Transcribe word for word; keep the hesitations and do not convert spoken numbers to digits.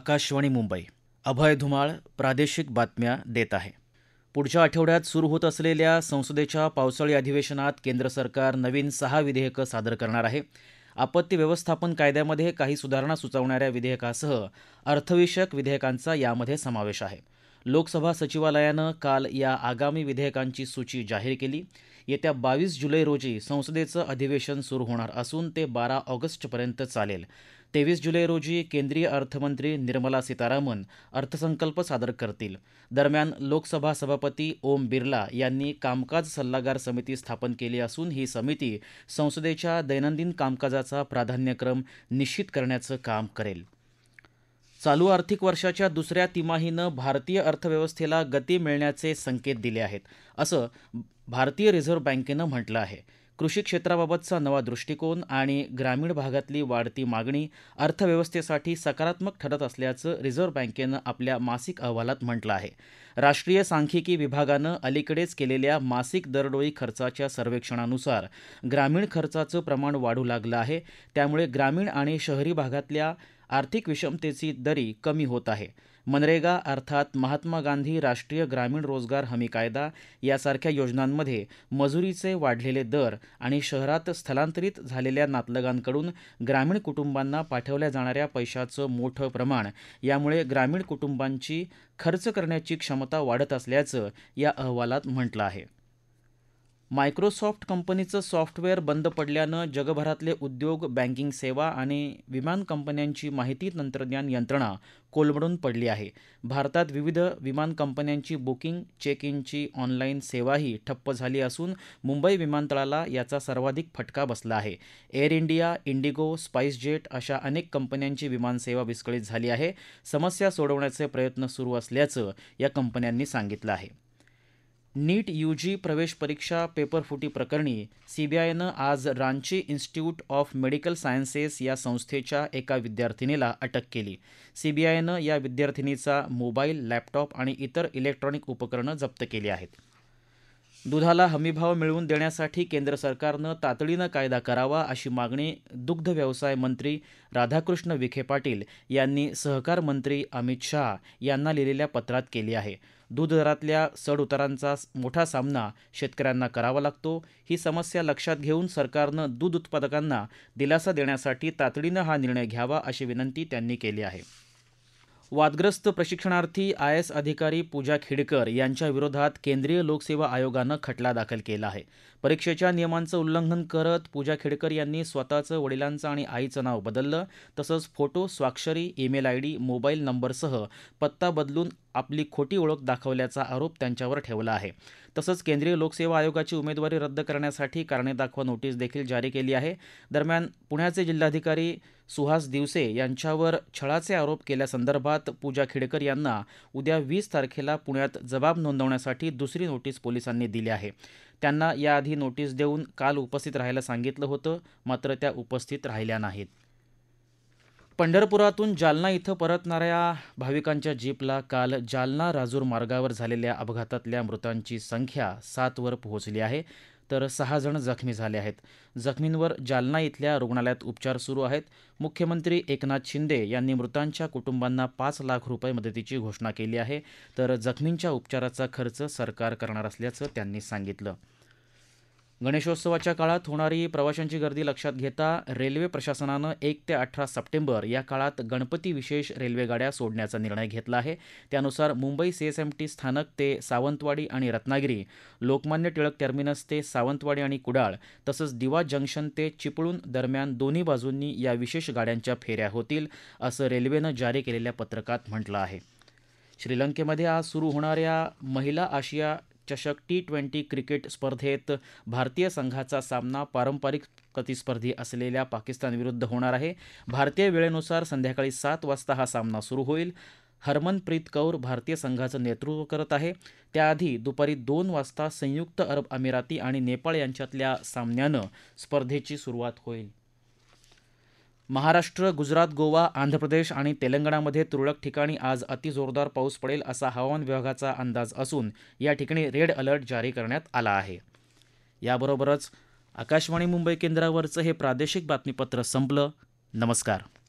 आकाशवाणी मुंबई. अभय धुमाळ प्रादेशिक बातम्या देत आहे. पुढच्या आठवड्यात सुरू होत असलेल्या संसदेच्या पावसाळी अधिवेशनात केंद्र सरकार नवीन सहा विधेयकं सादर करणार आहे. आपत्ती व्यवस्थापन कायद्यामध्ये काही सुधारणा सुचवणाऱ्या विधेयकासह अर्थविषयक विधेयकांचा यामध्ये समावेश आहे. लोकसभा सचिवालयानं काल या आगामी विधेयकांची सूची जाहीर केली. येत्या बावीस जुलै रोजी संसदेचं अधिवेशन सुरू होणार असून ते बारा ऑगस्टपर्यंत चालेल. तेवीस जुलै रोजी केंद्रीय अर्थमंत्री निर्मला सीतारामन अर्थसंकल्प सादर करतील. दरम्यान लोकसभा सभापती ओम बिर्ला यांनी कामकाज सल्लागार समिती स्थापन केली असून ही समिती संसदेच्या दैनंदिन कामकाजाचा प्राधान्यक्रम निश्चित करण्याचं काम करेल. चालू आर्थिक वर्षाच्या दुसऱ्या तिमाहीनं भारतीय अर्थव्यवस्थेला गती मिळण्याचे संकेत दिले आहेत, असं भारतीय रिझर्व्ह बँकेनं म्हटलं आहे. कृषी क्षेत्राबाबतचा नवा दृष्टिकोन आणि ग्रामीण भागातली वाढती मागणी अर्थव्यवस्थेसाठी सकारात्मक ठरत असल्याचं रिझर्व्ह बँकेनं आपल्या मासिक अहवालात म्हटलं आहे. राष्ट्रीय सांख्यिकी विभागानं अलीकडेच केलेल्या मासिक दरडोई खर्चाच्या सर्वेक्षणानुसार ग्रामीण खर्चाचं प्रमाण वाढू लागलं आहे. त्यामुळे ग्रामीण आणि शहरी भागातल्या आर्थिक विषमतेची दरी कमी होत आहे. मनरेगा अर्थात महात्मा गांधी राष्ट्रीय ग्रामीण रोजगार हमी कायदा यासारख्या योजनांमध्ये मजुरीचे वाढलेले दर आणि शहरात स्थलांतरित झालेल्या नातलगांकडून ग्रामीण कुटुंबांना पाठवल्या जाणाऱ्या पैशाचं मोठं प्रमाण यामुळे ग्रामीण कुटुंबांची खर्च करण्याची क्षमता वाढत असल्याचं या अहवालात म्हटलं आहे. मायक्रोसॉफ्ट कंपनीचं सॉफ्टवेअर बंद पडल्यानं जगभरातले उद्योग, बँकिंग सेवा आणि विमान कंपन्यांची माहिती तंत्रज्ञान यंत्रणा कोलमडून पडली आहे. भारतात विविध विमान कंपन्यांची बुकिंग, चेक इनची ऑनलाईन सेवाही ठप्प झाली असून मुंबई विमानतळाला याचा सर्वाधिक फटका बसला आहे. एअर इंडिया, इंडिगो, स्पाइसजेट अशा अनेक कंपन्यांची विमानसेवा विस्कळीत झाली आहे. समस्या सोडवण्याचे प्रयत्न सुरू असल्याचं या कंपन्यांनी सांगितलं आहे. नीट यूजी प्रवेश परीक्षा पेपरफुटी प्रकरणी सीबीआयनं आज Ranchi institute of medical sciences या संस्थेच्या एका विद्यार्थिनीला अटक केली. सीबीआयनं या विद्यार्थिनीचा मोबाईल, लॅपटॉप आणि इतर इलेक्ट्रॉनिक उपकरणं जप्त केली आहेत. दुधाला हमीभाव मिळवून देण्यासाठी केंद्र सरकारनं तातडीनं कायदा करावा अशी मागणी दुग्ध व्यवसाय मंत्री राधाकृष्ण विखे पाटील यांनी सहकार मंत्री अमित शहा यांना लिहिलेल्या पत्रात केली आहे. दूध दरातल्या चढउतारांचा मोठा सामना शेतकऱ्यांना करावा लागतो. ही समस्या लक्षात घेऊन सरकारनं दूध उत्पादकांना दिलासा देण्यासाठी तातडीनं हा निर्णय घ्यावा अशी विनंती त्यांनी केली आहे. वादग्रस्त प्रशिक्षणार्थी आय एस अधिकारी पूजा खेडकर यांच्या विरोधात केंद्रीय लोकसेवा आयोगानं खटला दाखल केला आहे. परीक्षेच्या नियमांचं उल्लंघन करत पूजा खेडकर यांनी स्वतःचं, वडिलांचं आणि आईचं नाव बदललं. तसंच फोटो, स्वाक्षरी, ईमेल आय डी, मोबाईल नंबरसह पत्ता बदलून आपली खोटी ओळख दाखवल्याचा आरोप त्यांच्यावर ठेवला आहे. तसंच केंद्रीय लोकसेवा आयोगाची उमेदवारी रद्द करण्यासाठी कारणे दाखवा नोटीस देखील जारी केली आहे. दरम्यान पुण्याचे जिल्हाधिकारी सुहास दिवसे यांच्यावर छळाचे आरोप केल्यासंदर्भात पूजा खेडकर यांना उद्या वीस तारखेला पुण्यात जबाब नोंदवण्यासाठी दुसरी नोटीस पोलिसांनी दिली आहे. त्यांना याआधी नोटीस देऊन काल उपस्थित राहायला सांगितलं होतं, मात्र त्या उपस्थित राहिल्या नाहीत. पंढरपुरातून जालना इथं परतणाऱ्या भाविकांच्या जीपला काल जालना राजूर मार्गावर झालेल्या अपघातातल्या मृतांची संख्या सातवर पोहोचली आहे, तर सहा जण जखमी झाले आहेत. जखमींवर जालना इथल्या रुग्णालयात उपचार सुरू आहेत. मुख्यमंत्री एकनाथ शिंदे यांनी मृतांच्या कुटुंबांना पाच लाख रुपये मदतीची घोषणा केली आहे, तर जखमींच्या उपचाराचा खर्च सरकार करणार असल्याचं त्यांनी सांगितलं. गणेशोत्सवाच्या काळात होणारी प्रवाशांची गर्दी लक्षात घेता रेल्वे प्रशासनानं एक ते अठरा सप्टेंबर या काळात गणपती विशेष रेल्वेगाड्या सोडण्याचा निर्णय घेतला आहे. त्यानुसार मुंबई सीएसएमटी स्थानक ते सावंतवाडी आणि रत्नागिरी, लोकमान्य टिळक टर्मिनस ते सावंतवाडी आणि कुडाळ तसंच दिवा जंक्शन ते चिपळूण दरम्यान दोन्ही बाजूंनी या विशेष गाड्यांच्या फेऱ्या होतील, असं रेल्वेनं जारी केलेल्या पत्रकात म्हटलं आहे. श्रीलंकेमध्ये आज सुरू होणाऱ्या महिला आशिया चषक टी ट्वेंटी क्रिकेट स्पर्धेत भारतीय संघाचा सामना पारंपरिक प्रतिस्पर्धी असलेल्या पाकिस्तानविरुद्ध होणार आहे. भारतीय वेळेनुसार संध्याकाळी सात वाजता हा सामना सुरू होईल. हरमनप्रीत कौर भारतीय संघाचं नेतृत्व करत आहे. त्याआधी दुपारी दोन वाजता संयुक्त अरब अमिराती आणि नेपाळ यांच्यातल्या सामन्यानं स्पर्धेची सुरुवात होईल. महाराष्ट्र, गुजरात, गोवा, आंध्र प्रदेश आणि तेलंगणामध्ये तुरळक ठिकाणी आज अतिजोरदार पाऊस पडेल असा हवामान विभागाचा अंदाज असून या ठिकाणी रेड अलर्ट जारी करण्यात आला आहे. याबरोबरच आकाशवाणी मुंबई केंद्रावरचं हे प्रादेशिक बातमीपत्र संपलं. नमस्कार.